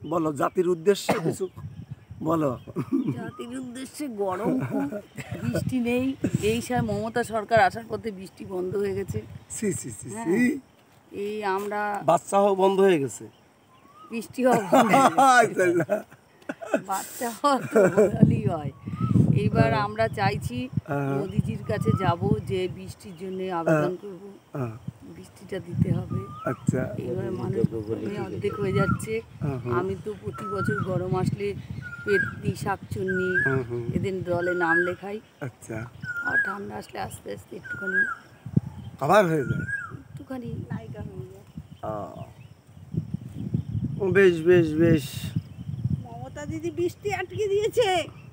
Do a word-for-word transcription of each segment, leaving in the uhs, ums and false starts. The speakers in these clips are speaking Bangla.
বলো জাতির উদ্দেশ্যে কিছু বলো। জাতির উদ্দেশ্যে গরম খুব, বৃষ্টি নেই। এই সময় মমতা সরকার আসার পথে বৃষ্টি বন্ধ হয়ে গেছে। সি সি সি হ্যাঁ, সি এই আমরা বাচ্চা হওয়া বন্ধ হয়ে গেছে। বৃষ্টি হওয়া বন্ধ হয়ে গেছে। বাচ্চা হওয়া তো বলালেই হয়। এইবার আমরা চাইছি মোদিজির কাছে যাব, যে বৃষ্টির জন্য আবেদন করব, বৃষ্টিটা দিতে হবে। আচ্ছা, এইবার মানুষ অর্ধেক হয়ে যাচ্ছে। আমি তো প্রতি বছর গরম আসলে পেটনি শাকচুন্নি এদের দলে নাম লেখাই। আচ্ছা, আর ঠান্ডা আসলে আস্তে আস্তে একটুখানি কভার হয়ে যায়, একটুখানি নায়িকা হয়ে যায়। বেশ বেশ বেশ। মমতা দিদি বৃষ্টি আটকে দিয়েছে।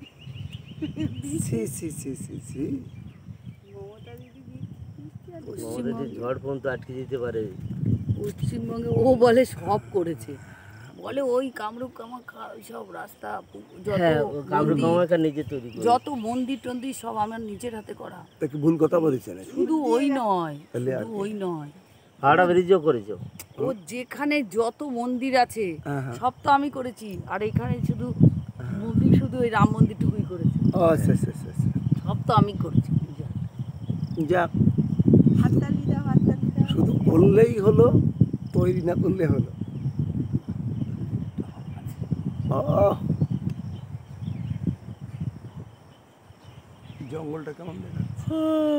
সি সি সি সি সি মমতা দিদি ঝড় পর্যন্ত আটকে দিতে পারে পশ্চিমবঙ্গে। ও বলে সব করেছে, বলে ওই কামরূপ কামাখ্যা ওই সব রাস্তা যত নিজে তৈরি যত মন্দির টন্দির সব আমার নিজের হাতে করা। তা কি ভুল কথা বলেছে না? শুধু ওই নয়, শুধু ওই নয়, হাওড়া ব্রিজও করেছো। ও যেখানে যত মন্দির আছে সব তো আমি করেছি। আর এখানে শুধু মন্দির, শুধু ওই রাম মন্দিরটুকুই করেছি। আচ্ছা আচ্ছা আচ্ছা, সব তো আমি করেছি। যাক, শুধু বললেই হলো, তৈরি না করলে হলো। জঙ্গলটা কেমন দেখাচ্ছে?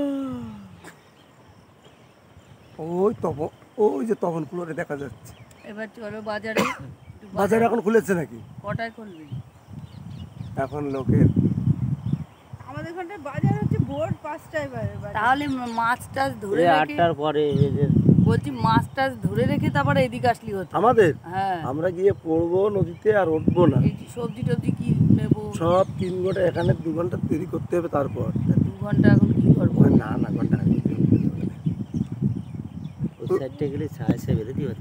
ওই তপন, ওই যে তপন কুলোরে দেখা যাচ্ছে। এবার চলো বাজারে। বাজার এখন খুলেছে নাকি? কটায় খুলবে? এখন লোকের আমাদের এখানটায় বাজার হচ্ছে ভোর পাঁচটায়। তাহলে মাছ টাছ ধরে রেখে আটটার পরে বলছি, মাছ টাছ ধরে রেখে তারপরে এদিকে আসলি হতো আমাদের। হ্যাঁ, আমরা গিয়ে পড়বো নদীতে আর উঠবো না। এই সবজি টবজি কি নেবো সব তিন ঘন্টা, এখানে দু ঘন্টা দেরি করতে হবে। তারপর দু ঘন্টা এখন কি করবো? না না ঘন্টা ওই সাইডটা গেলে ছায়া বেঁধে দিও।